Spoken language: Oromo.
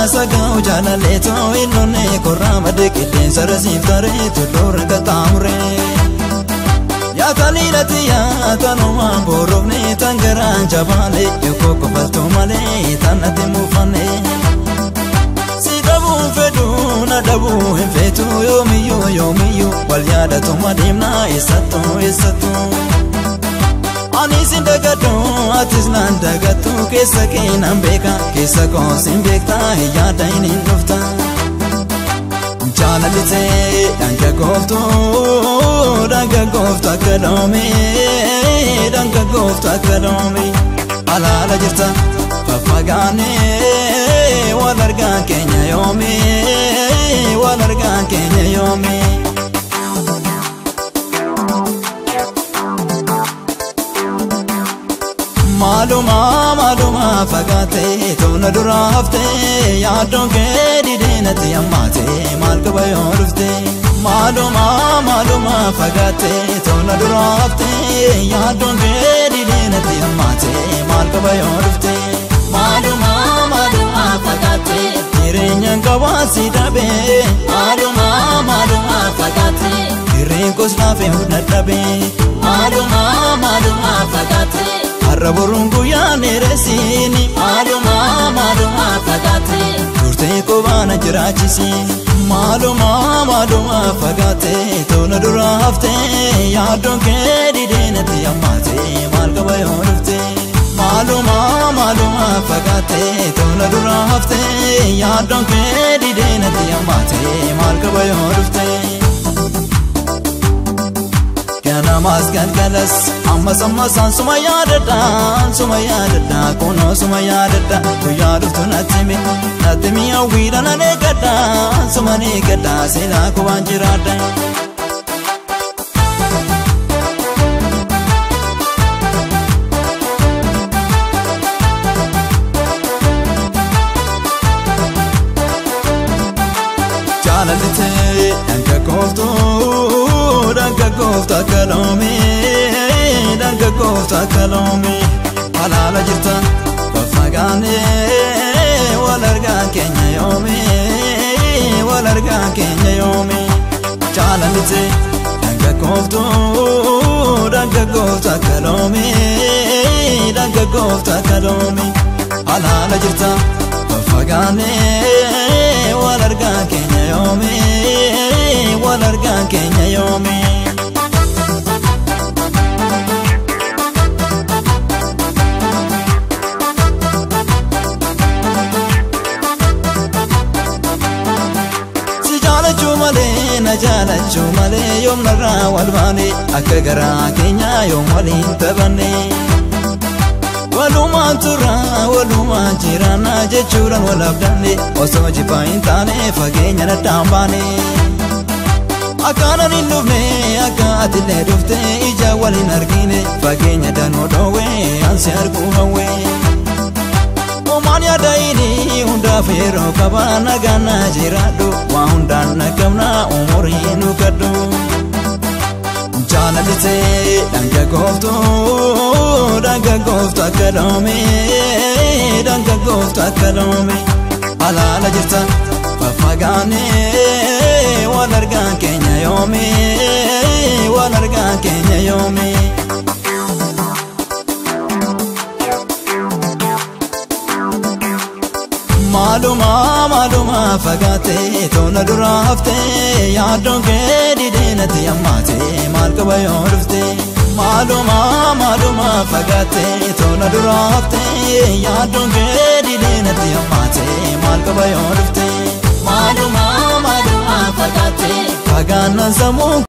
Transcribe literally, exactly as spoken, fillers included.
sagau jala leto inone korama de kitten sarasi tare to dor katamre ya talilati ya tanuma borovne tangaran jabale yoko kopalto male tanate mufane sidabu fedu na dabu fetu yomiyo yomiyo walyada to madimna isato isato ani sindagato atis nandagato kesa kenan beka kesa kosin bekta yada inin nufta jana lite danga gofto danga gofta kadome danga gofta kadome ala la jirta papagane walarga kenya yomi walarga kenya yomi Maluma maluma fagate tona durafte yaadon kedi dinati ammate malka bayorufte maluma maluma fagate tona durafte yaadon kedi dinati ammate malka bayorufte maluma maluma fagate direnya gawasi dabe maluma maluma fagate diren kosnafe hudadabe maluma maluma fagate Arraburungu ya neresini maluma maluma fagate turte ko bana jirachisi maluma maluma fagate tona durafte yaadon kedi dinati ammate malka bayorufte maluma maluma fagate tona durafte yaadon kedi dinati ammate malka bayorufte Kana maskan kalas amma samma san sumayadada sumayadada kono sumayadada to yadu to natimi natimi awira na negada sumane gada sela ko banjirada jalalite anka kofto danka kofta kalome danka kofta kalome halala jirta fafagane walarga kenya yomi walarga kenya yomi jalalite danka kofto danka kofta kalome danka kofta kalome halala jirta fafagane walarga kenya yomi walarga kenya yomi Najala chumale yom nara walbane akagara kenya yom walin tabane waluma tura waluma jirana jechuran walabdane oso jipain tane fagenya na tambane akana nindufne akatile dufte ija walin argine fagenya dano dowe ansi argu hawe Omania daini hunda fero kabana gana jirado wa hunda nakamna umurinu kadu Jana lite danga gofto danga gofta kalome danga gofta kalome ala la jirta fafagane walarga kenya yomi walarga kenya yomi Maluma maluma fagate tona durafte yaadon kedi dinati ammate malka bayorufte maluma maluma fagate tona durafte yaadon kedi dinati ammate malka bayorufte maluma maluma fagate fagana zamu